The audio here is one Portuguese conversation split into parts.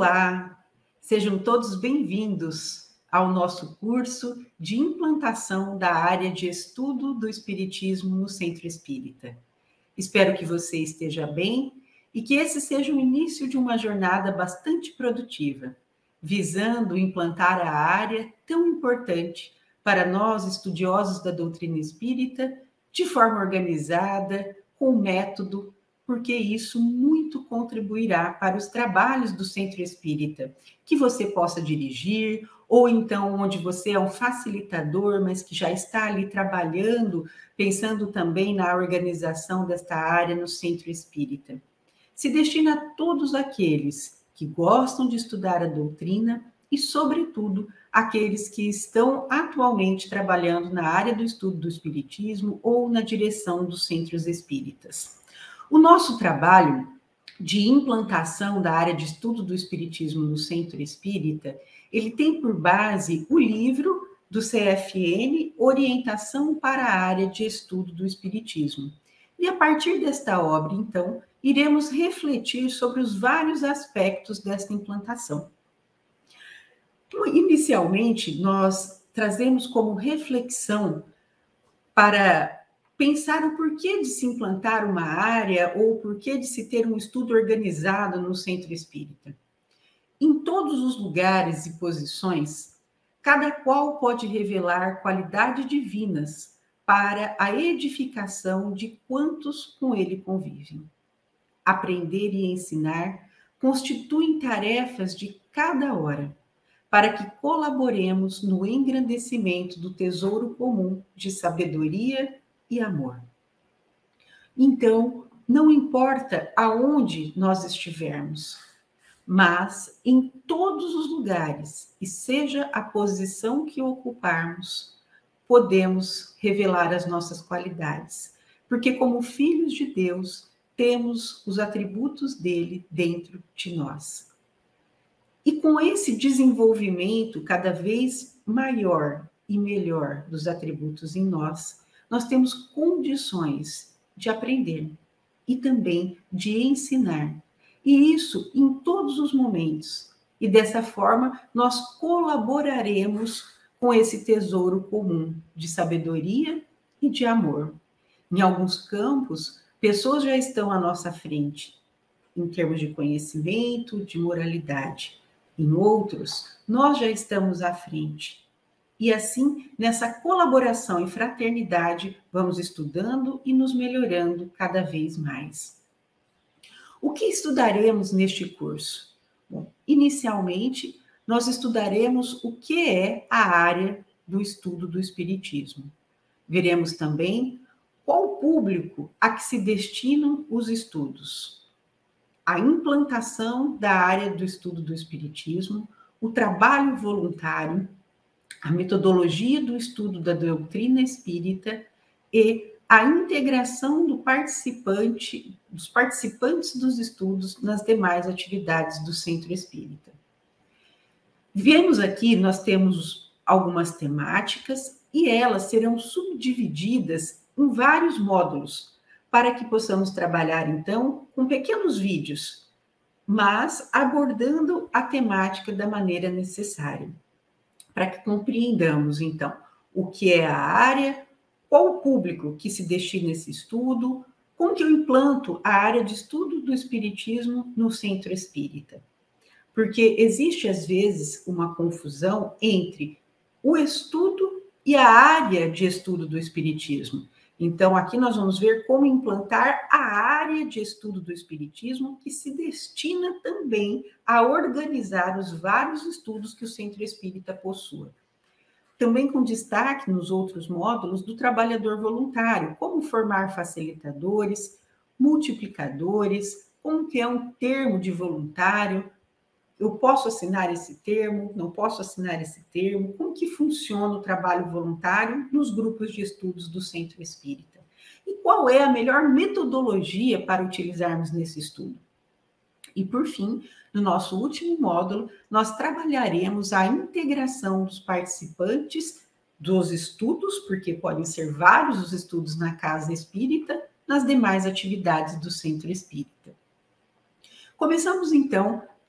Olá, sejam todos bem-vindos ao nosso curso de implantação da área de estudo do Espiritismo no Centro Espírita. Espero que você esteja bem e que esse seja o início de uma jornada bastante produtiva, visando implantar a área tão importante para nós, estudiosos da doutrina espírita, de forma organizada, com método, porque isso muito contribuirá para os trabalhos do Centro Espírita, que você possa dirigir, ou então onde você é um facilitador, mas que já está ali trabalhando, pensando também na organização desta área no Centro Espírita. Se destina a todos aqueles que gostam de estudar a doutrina e, sobretudo, aqueles que estão atualmente trabalhando na área do estudo do Espiritismo ou na direção dos centros espíritas. O nosso trabalho de implantação da área de estudo do Espiritismo no Centro Espírita, ele tem por base o livro do CFN, Orientação para a Área de Estudo do Espiritismo. E a partir desta obra, então, iremos refletir sobre os vários aspectos desta implantação. Inicialmente, nós trazemos como reflexão para pensar o porquê de se implantar uma área ou o porquê de se ter um estudo organizado no Centro Espírita. Em todos os lugares e posições, cada qual pode revelar qualidades divinas para a edificação de quantos com ele convivem. Aprender e ensinar constituem tarefas de cada hora, para que colaboremos no engrandecimento do tesouro comum de sabedoria e amor. Então, não importa aonde nós estivermos, mas em todos os lugares, e seja a posição que ocuparmos, podemos revelar as nossas qualidades, porque como filhos de Deus, temos os atributos dele dentro de nós. E com esse desenvolvimento cada vez maior e melhor dos atributos em nós, nós temos condições de aprender e também de ensinar. E isso em todos os momentos. E dessa forma, nós colaboraremos com esse tesouro comum de sabedoria e de amor. Em alguns campos, pessoas já estão à nossa frente, em termos de conhecimento, de moralidade. Em outros, nós já estamos à frente. E assim, nessa colaboração e fraternidade, vamos estudando e nos melhorando cada vez mais. O que estudaremos neste curso? Bom, inicialmente, nós estudaremos o que é a área do estudo do Espiritismo. Veremos também qual o público a que se destinam os estudos. A implantação da área do estudo do Espiritismo, o trabalho voluntário, a metodologia do estudo da doutrina espírita e a integração dos participantes dos estudos nas demais atividades do Centro Espírita. Vemos aqui, nós temos algumas temáticas e elas serão subdivididas em vários módulos, para que possamos trabalhar, então, com pequenos vídeos, mas abordando a temática da maneira necessária, para que compreendamos, então, o que é a área, qual o público que se destina a esse estudo, como que eu implanto a área de estudo do Espiritismo no Centro Espírita. Porque existe, às vezes, uma confusão entre o estudo e a área de estudo do Espiritismo. Então, aqui nós vamos ver como implantar a área de estudo do Espiritismo, que se destina também a organizar os vários estudos que o Centro Espírita possua. Também com destaque nos outros módulos do trabalhador voluntário, como formar facilitadores, multiplicadores, como que é um termo de voluntário, eu posso assinar esse termo, não posso assinar esse termo, como que funciona o trabalho voluntário nos grupos de estudos do Centro Espírita. E qual é a melhor metodologia para utilizarmos nesse estudo? E, por fim, no nosso último módulo, nós trabalharemos a integração dos participantes dos estudos, porque podem ser vários os estudos na Casa Espírita, nas demais atividades do Centro Espírita. Começamos, então,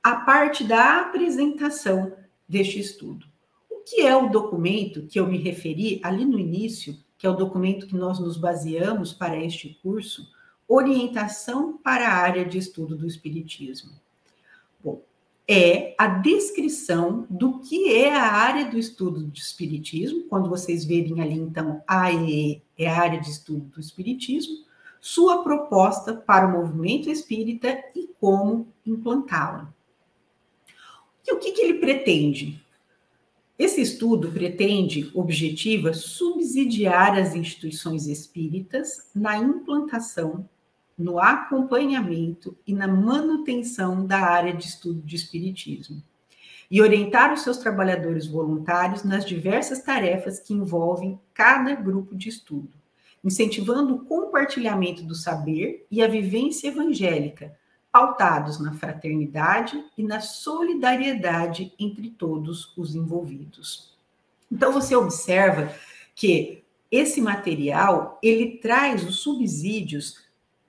a parte da apresentação deste estudo. O que é o documento que eu me referi ali no início, que é o documento que nós nos baseamos para este curso, Orientação para a área de estudo do Espiritismo? Bom, é a descrição do que é a área do estudo do Espiritismo, quando vocês verem ali, então, AEE é a área de estudo do Espiritismo, sua proposta para o movimento espírita e como implantá-la. E o que ele pretende? Esse estudo objetiva subsidiar as instituições espíritas na implantação, no acompanhamento e na manutenção da área de estudo de espiritismo e orientar os seus trabalhadores voluntários nas diversas tarefas que envolvem cada grupo de estudo, incentivando o compartilhamento do saber e a vivência evangélica, pautados na fraternidade e na solidariedade entre todos os envolvidos. Então, você observa que esse material, ele traz os subsídios,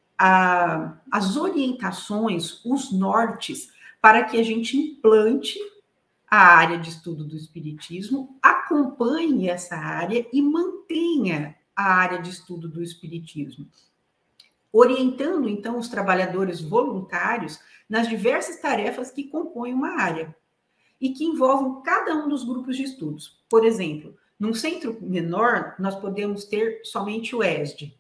as orientações, os nortes, para que a gente implante a área de estudo do Espiritismo, acompanhe essa área e mantenha a área de estudo do Espiritismo, orientando, então, os trabalhadores voluntários nas diversas tarefas que compõem uma área e que envolvem cada um dos grupos de estudos. Por exemplo, num centro menor, nós podemos ter somente o ESD,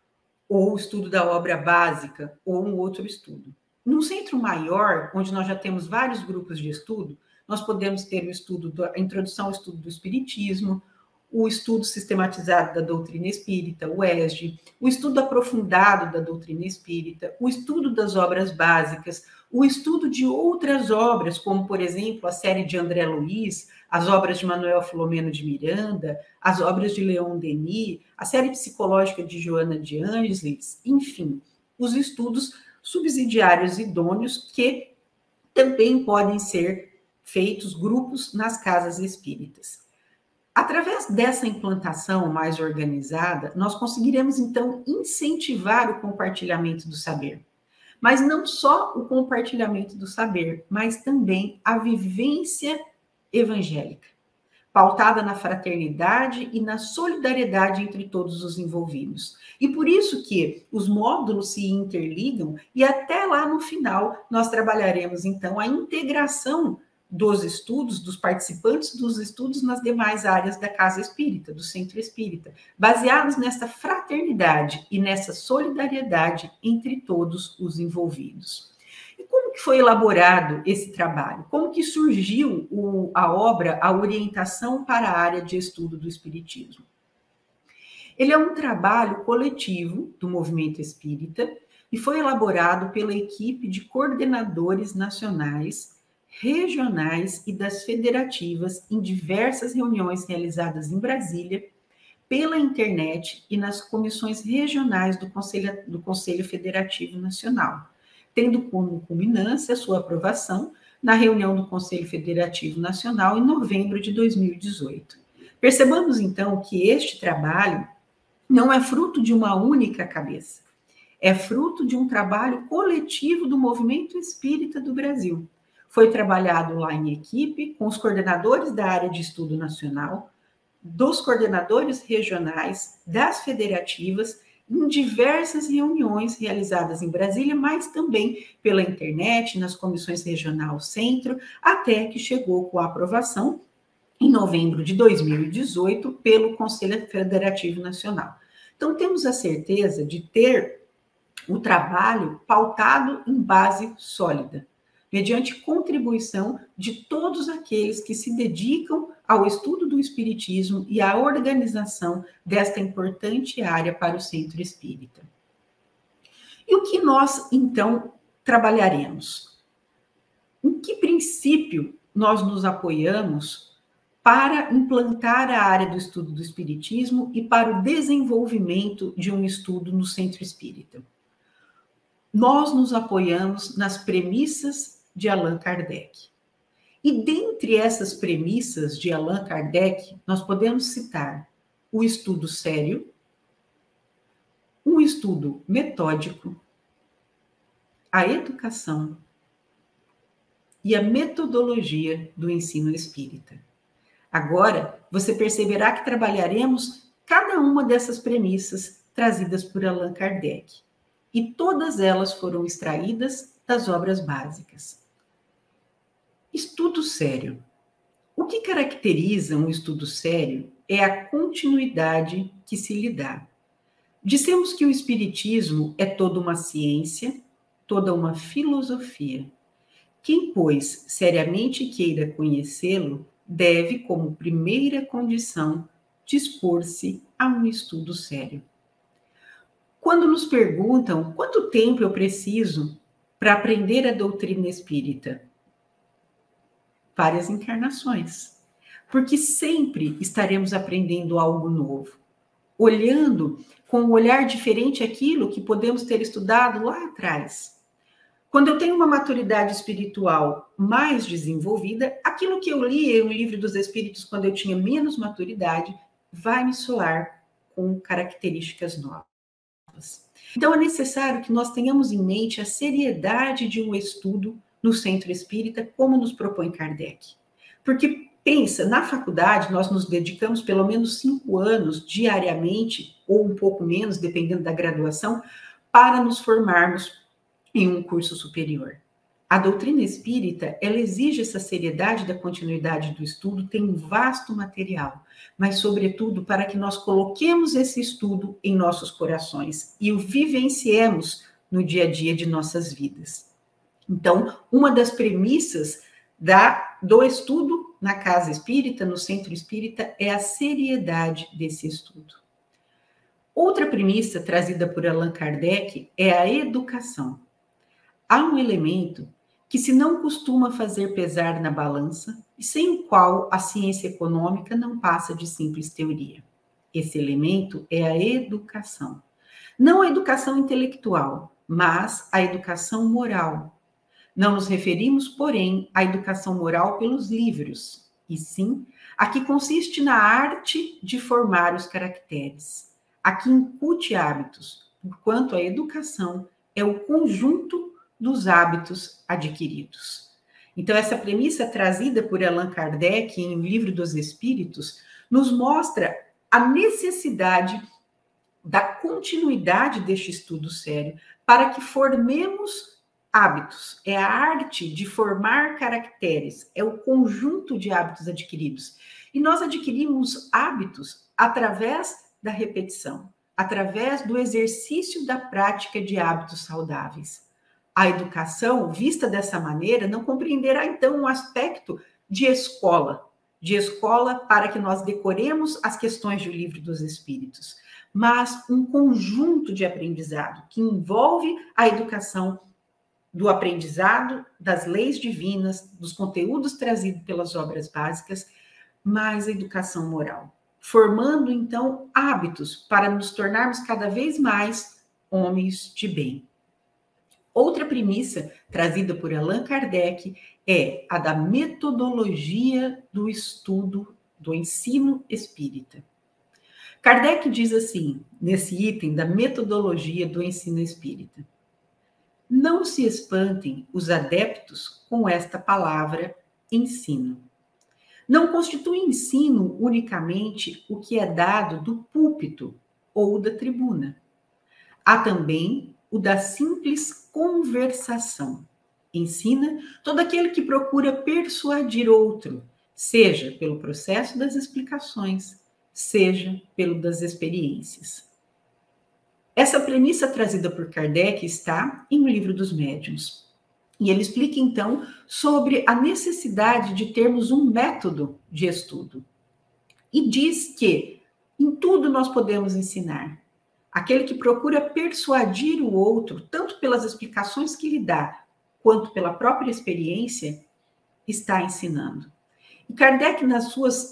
ou o estudo da obra básica, ou um outro estudo. Num centro maior, onde nós já temos vários grupos de estudo, nós podemos ter o estudo a introdução ao estudo do Espiritismo, o estudo sistematizado da doutrina espírita, o ESD, o estudo aprofundado da doutrina espírita, o estudo das obras básicas, o estudo de outras obras, como, por exemplo, a série de André Luiz, as obras de Manuel Filomeno de Miranda, as obras de Leon Denis, a série psicológica de Joana de Ângeles, enfim, os estudos subsidiários idôneos que também podem ser feitos grupos nas casas espíritas. Através dessa implantação mais organizada, nós conseguiremos, então, incentivar o compartilhamento do saber. Mas não só o compartilhamento do saber, mas também a vivência evangélica, pautada na fraternidade e na solidariedade entre todos os envolvidos. E por isso que os módulos se interligam e até lá no final nós trabalharemos, então, a integração dos estudos, dos participantes dos estudos nas demais áreas da casa espírita, do centro espírita, baseados nessa fraternidade e nessa solidariedade entre todos os envolvidos. E como que foi elaborado esse trabalho? Como que surgiu a obra, a orientação para a área de estudo do espiritismo? Ele é um trabalho coletivo do movimento espírita e foi elaborado pela equipe de coordenadores nacionais, regionais e das federativas em diversas reuniões realizadas em Brasília, pela internet e nas comissões regionais do Conselho Federativo Nacional, tendo como culminância a sua aprovação na reunião do Conselho Federativo Nacional em novembro de 2018. Percebamos, então, que este trabalho não é fruto de uma única cabeça, é fruto de um trabalho coletivo do movimento espírita do Brasil. Foi trabalhado lá em equipe com os coordenadores da área de estudo nacional, dos coordenadores regionais, das federativas, em diversas reuniões realizadas em Brasília, mas também pela internet, nas comissões regional centro, até que chegou com a aprovação, em novembro de 2018, pelo Conselho Federativo Nacional. Então, temos a certeza de ter o trabalho pautado em base sólida, mediante contribuição de todos aqueles que se dedicam ao estudo do espiritismo e à organização desta importante área para o centro espírita. E o que nós, então, trabalharemos? Em que princípio nós nos apoiamos para implantar a área do estudo do espiritismo e para o desenvolvimento de um estudo no centro espírita? Nós nos apoiamos nas premissas de Allan Kardec. E dentre essas premissas de Allan Kardec, nós podemos citar o estudo sério, um estudo metódico, a educação e a metodologia do ensino espírita. Agora, você perceberá que trabalharemos cada uma dessas premissas trazidas por Allan Kardec. E todas elas foram extraídas das obras básicas. Estudo sério. O que caracteriza um estudo sério é a continuidade que se lhe dá. Dissemos que o Espiritismo é toda uma ciência, toda uma filosofia. Quem, pois, seriamente queira conhecê-lo, deve, como primeira condição, dispor-se a um estudo sério. Quando nos perguntam quanto tempo eu preciso para aprender a doutrina espírita, várias encarnações, porque sempre estaremos aprendendo algo novo, olhando com um olhar diferente aquilo que podemos ter estudado lá atrás. Quando eu tenho uma maturidade espiritual mais desenvolvida, aquilo que eu li no Livro dos Espíritos quando eu tinha menos maturidade vai me soar com características novas. Então é necessário que nós tenhamos em mente a seriedade de um estudo no centro espírita, como nos propõe Kardec. Porque, pensa, na faculdade nós nos dedicamos pelo menos 5 anos diariamente, ou um pouco menos, dependendo da graduação, para nos formarmos em um curso superior. A doutrina espírita, ela exige essa seriedade da continuidade do estudo, tem um vasto material, mas, sobretudo, para que nós coloquemos esse estudo em nossos corações e o vivenciemos no dia a dia de nossas vidas. Então, uma das premissas do estudo na casa espírita, no centro espírita, é a seriedade desse estudo. Outra premissa trazida por Allan Kardec é a educação. Há um elemento que se não costuma fazer pesar na balança e sem o qual a ciência econômica não passa de simples teoria. Esse elemento é a educação. Não a educação intelectual, mas a educação moral. Não nos referimos, porém, à educação moral pelos livros, e sim a que consiste na arte de formar os caracteres, a que incute hábitos, porquanto a educação é o conjunto dos hábitos adquiridos. Então, essa premissa trazida por Allan Kardec em O Livro dos Espíritos nos mostra a necessidade da continuidade deste estudo sério para que formemos hábitos. É a arte de formar caracteres, é o conjunto de hábitos adquiridos. E nós adquirimos hábitos através da repetição, através do exercício da prática de hábitos saudáveis. A educação, vista dessa maneira, não compreenderá, então, um aspecto de escola para que nós decoremos as questões do Livro dos Espíritos, mas um conjunto de aprendizado que envolve a educação do aprendizado, das leis divinas, dos conteúdos trazidos pelas obras básicas, mais a educação moral, formando, então, hábitos para nos tornarmos cada vez mais homens de bem. Outra premissa trazida por Allan Kardec é a da metodologia do estudo do ensino espírita. Kardec diz assim, nesse item da metodologia do ensino espírita: não se espantem os adeptos com esta palavra ensino. Não constitui ensino unicamente o que é dado do púlpito ou da tribuna. Há também o da simples conversação. Ensina todo aquele que procura persuadir outro, seja pelo processo das explicações, seja pelo das experiências. Essa premissa trazida por Kardec está em O Livro dos Médiuns. E ele explica, então, sobre a necessidade de termos um método de estudo. E diz que em tudo nós podemos ensinar. Aquele que procura persuadir o outro, tanto pelas explicações que lhe dá, quanto pela própria experiência, está ensinando. E Kardec, nas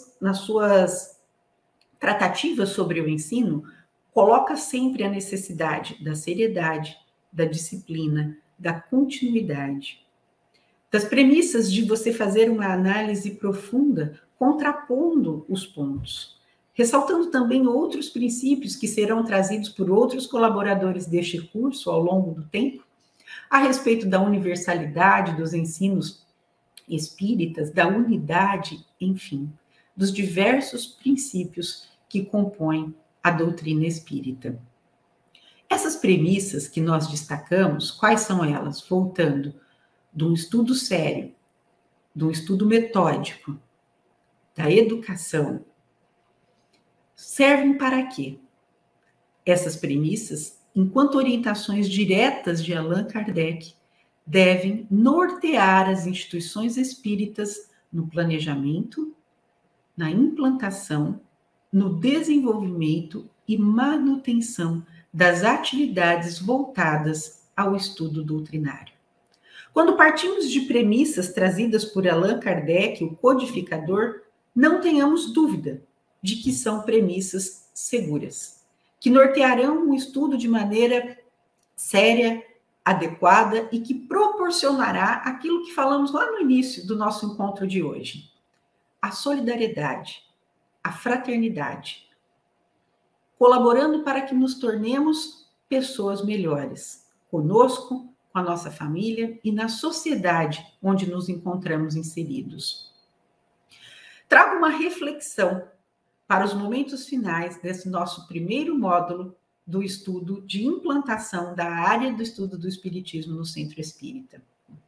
suas tratativas sobre o ensino, coloca sempre a necessidade da seriedade, da disciplina, da continuidade. Das premissas de você fazer uma análise profunda, contrapondo os pontos. Ressaltando também outros princípios que serão trazidos por outros colaboradores deste curso ao longo do tempo, a respeito da universalidade dos ensinos espíritas da unidade, enfim, dos diversos princípios que compõem a doutrina espírita. Essas premissas que nós destacamos, quais são elas? Voltando de um estudo sério, de um estudo metódico, da educação, servem para quê? Essas premissas, enquanto orientações diretas de Allan Kardec, devem nortear as instituições espíritas no planejamento, na implantação, no desenvolvimento e manutenção das atividades voltadas ao estudo doutrinário. Quando partimos de premissas trazidas por Allan Kardec, o codificador, não tenhamos dúvida de que são premissas seguras, que nortearão o estudo de maneira séria, adequada e que proporcionará aquilo que falamos lá no início do nosso encontro de hoje: a solidariedade, a fraternidade, colaborando para que nos tornemos pessoas melhores, conosco, com a nossa família e na sociedade onde nos encontramos inseridos. Trago uma reflexão para os momentos finais desse nosso primeiro módulo do estudo de implantação da área do estudo do Espiritismo no Centro Espírita.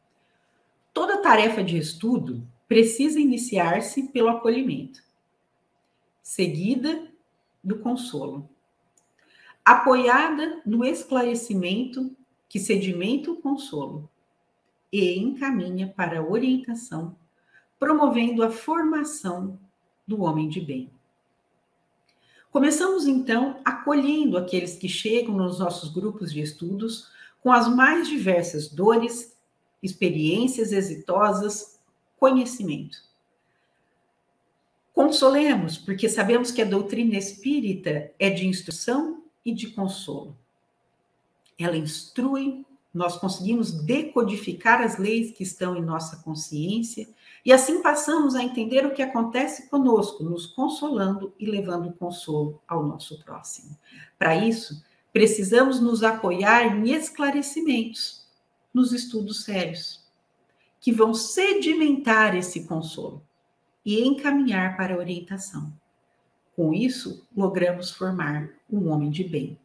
Toda tarefa de estudo precisa iniciar-se pelo acolhimento, seguida do consolo, apoiada no esclarecimento que sedimenta o consolo e encaminha para a orientação, promovendo a formação do homem de bem. Começamos, então, acolhendo aqueles que chegam nos nossos grupos de estudos com as mais diversas dores, experiências exitosas, conhecimento. Consolemos, porque sabemos que a doutrina espírita é de instrução e de consolo. Ela instrui, nós conseguimos decodificar as leis que estão em nossa consciência e assim passamos a entender o que acontece conosco, nos consolando e levando consolo ao nosso próximo. Para isso, precisamos nos apoiar em esclarecimentos, nos estudos sérios, que vão sedimentar esse consolo e encaminhar para a orientação. Com isso, logramos formar um homem de bem.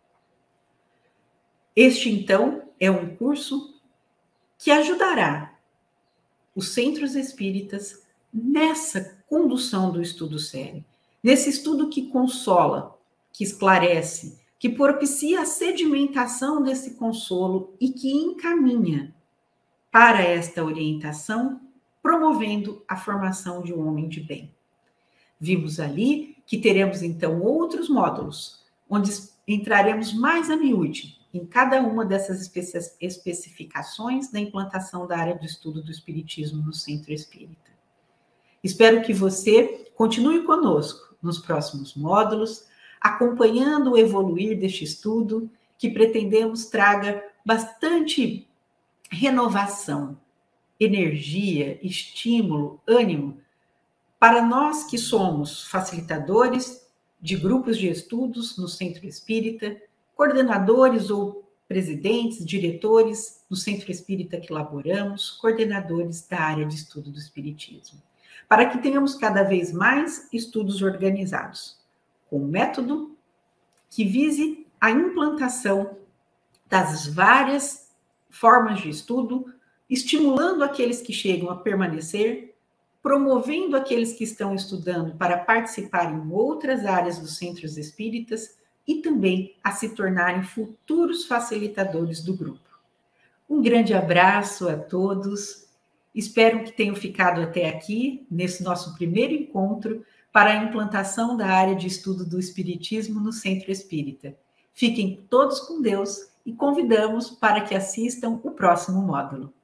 Este, então, é um curso que ajudará os centros espíritas nessa condução do estudo sério, nesse estudo que consola, que esclarece, que propicia a sedimentação desse consolo e que encaminha para esta orientação, promovendo a formação de um homem de bem. Vimos ali que teremos, então, outros módulos, onde entraremos mais a miúde em cada uma dessas especificações da implantação da área do estudo do Espiritismo no Centro Espírita. Espero que você continue conosco nos próximos módulos, acompanhando o evoluir deste estudo, que pretendemos traga bastante renovação, energia, estímulo, ânimo, para nós que somos facilitadores de grupos de estudos no Centro Espírita, coordenadores ou presidentes, diretores no Centro Espírita que laboramos, coordenadores da área de estudo do Espiritismo, para que tenhamos cada vez mais estudos organizados, com um método que vise a implantação das várias formas de estudo, estimulando aqueles que chegam a permanecer, promovendo aqueles que estão estudando para participar em outras áreas dos centros espíritas e também a se tornarem futuros facilitadores do grupo. Um grande abraço a todos. Espero que tenham ficado até aqui, nesse nosso primeiro encontro, para a implantação da área de estudo do Espiritismo no Centro Espírita. Fiquem todos com Deus e convidamos para que assistam o próximo módulo.